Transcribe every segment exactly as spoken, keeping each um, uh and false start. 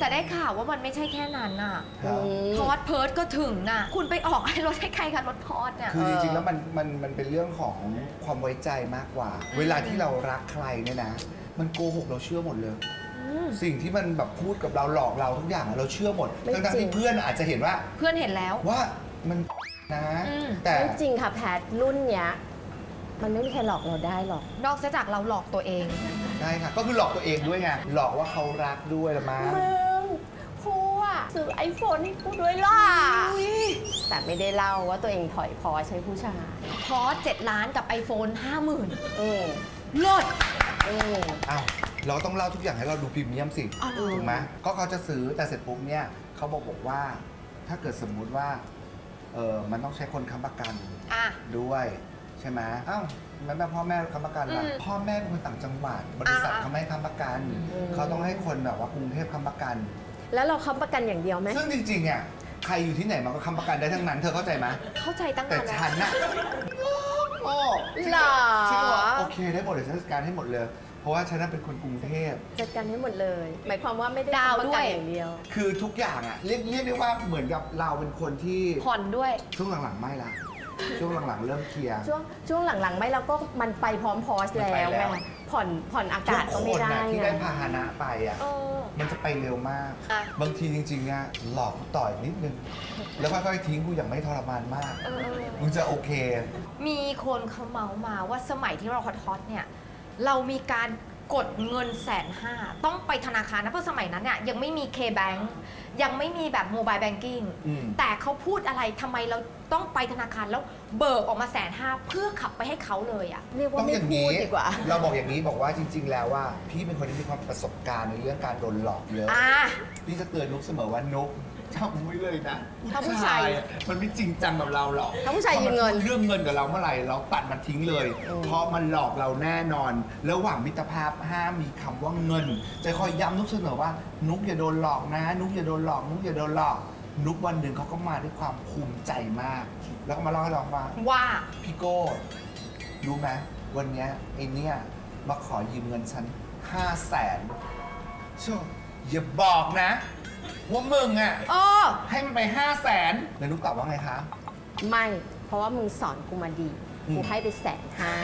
แต่ได้ข่าวว่ามันไม่ใช่แค่นั้นน่ะพอดเพิร์ดก็ถึงน่ะคุณไปออกให้รถให้ใครคะรถพอดเนี่ยคือจริงๆแล้วมันมันมันเป็นเรื่องของความไว้ใจมากกว่าเวลาที่เรารักใครเนี่ยนะมันโกหกเราเชื่อหมดเลยสิ่งที่มันแบบพูดกับเราหลอกเราทุกอย่างเราเชื่อหมดทั้งที่เพื่อนอาจจะเห็นว่าเพื่อนเห็นแล้วว่ามันนะแต่ไม่จริงค่ะแพทรุ่นเนี้ยมันไม่มีใครหลอกเราได้หรอกนอกจากเราหลอกตัวเองใช่ค่ะก็คือหลอกตัวเองด้วยไงหลอกว่าเขารักด้วยละมั้งมึงครูอะซื้อไอโฟนให้กูด้วยล่ะแต่ไม่ได้เล่าว่าตัวเองถอยพอใช้ผู้ชายพอเจ็ดล้านกับ ไอโฟน ห้าหมื่นเออเลิศเอออ้าวเราต้องเล่าทุกอย่างให้เราดูพรีเมียมสิถูกไหมก็เขาจะซื้อแต่เสร็จปุ๊บเนี่ยเขาบอกบอกว่าถ้าเกิดสมมุติว่าเออมันต้องใช้คนค้ำประกันด้วยใช่ไหมอ้าวมันแบบพ่อแม่ค้ำประกันล่ะพ่อแม่เป็นคนต่างจังหวัดบริษัทเขาไม่ค้ำประกันเขาต้องให้คนแบบว่ากรุงเทพค้ำประกันแล้วเราค้ำประกันอย่างเดียวไหมซึ่งจริงๆอ่ะใครอยู่ที่ไหนมันก็ค้ำประกันได้ทั้งนั้นเธอเข้าใจไหมเข้าใจตั้งแต่ฉันน่ะโอ้หรอฉันว่าโอเคได้หมดเลยฉันจัดการให้หมดเลยเพราะว่าฉันน่ะเป็นคนกรุงเทพจัดการให้หมดเลยหมายความว่าไม่ได้ค้ำประกันอย่างเดียวคือทุกอย่างอ่ะเรียกเรียกได้ว่าเหมือนกับเราเป็นคนที่ผ่อนด้วยช่วงหลังๆไม่ละช่วงหลังๆเริ่มเคลียร์ช่วงช่วงหลังๆไม่เราก็มันไปพร้อมพอสแล้วไงผ่อนผ่อนอากาศก็ไม่ได้ที่ได้พาหนะไปอ่ะมันจะไปเร็วมากบางทีจริงๆอ่ะหลอกต่อยนิดนึงแล้วค่อยๆทิ้งกูอย่างไม่ทรมานมากมึงจะโอเคมีคนเขาเมาส์มาว่าสมัยที่เราฮอตๆเนี่ยเรามีการกดเงินแสนห้าต้องไปธนาคารนะเพราะสมัยนั้นเนี่ยยังไม่มี K-Bank ยังไม่มีแบบโมบายแบงกิ้งแต่เขาพูดอะไรทำไมเราต้องไปธนาคารแล้วเบิกออกมาแสนห้าเพื่อขับไปให้เขาเลยอ่ะเรียกว่าไม่พูดดีกว่าเราบอกอย่างนี้บอกว่าจริงๆแล้วว่าพี่เป็นคนที่มีความประสบการณ์ในเรื่องการโดนหลอกเยอะพี่จะเตือนนุ๊กเสมอว่านุ๊กจำไว้เลยนะผู้ชายมันไม่จริงจังกับเราหรอกถ้าผู้ชายยืมเงินเรื่องเงินกับเราเมื่อไหร่เราตัดมันทิ้งเลยเพราะมันหลอกเราแน่นอนระหว่างมิตรภาพห้ามมีคำว่าเงินจะคอยย้ำนุ๊กเสมอว่านุ๊กอย่าโดนหลอกนะนุ๊กอย่าโดนหลอกนุ๊กอย่าโดนหลอกนุ๊กวันหนึ่งเขาก็มาด้วยความภูมิใจมากแล้วก็มาเล่าให้เราฟังว่าพี่โก้รู้ไหมวันนี้ไอเนี้ยมาขอยืมเงินฉันห้าแสนชั่วอย่าบอกนะว่ามึงอ่ะให้มันไปห้าแสนแล้วนุ๊กตอบว่าไงคะไม่เพราะว่ามึงสอนกูมาดีกูให้ไปแสนห้า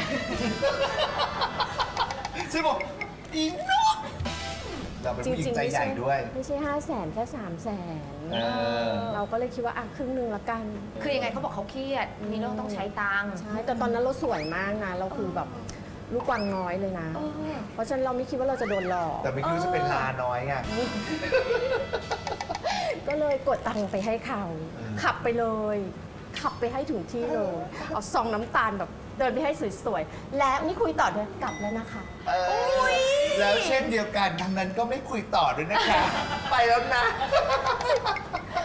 ใช่บอกอีนุ๊กเราเป็นผู้หญิงใจใหญ่ด้วยไม่ใช่ห้าแสนแค่สามแสนเราก็เลยคิดว่าอ่ะครึ่งหนึ่งละกันคือยังไงเขาบอกเขาเครียดมีเรื่องต้องใช้ตังค์ใช่แต่ตอนนั้นเราสวยมากนะเราคือแบบลูกกวางน้อยเลยนะเพราะฉะนั้นเราไม่คิดว่าเราจะโดนหลอกแต่ไม่คิดว่าจะเป็นลาน้อยไงก็เลยกดตังค์ไปให้เขาขับไปเลยขับไปให้ถึงที่เลยเอาซองน้ำตาลแบบเดินไปให้สวยๆและนี่คุยต่อด้วยกลับแล้วนะคะแล้วเช่นเดียวกันทางนั้นก็ไม่คุยต่อด้วยนะคะไปแล้วนะ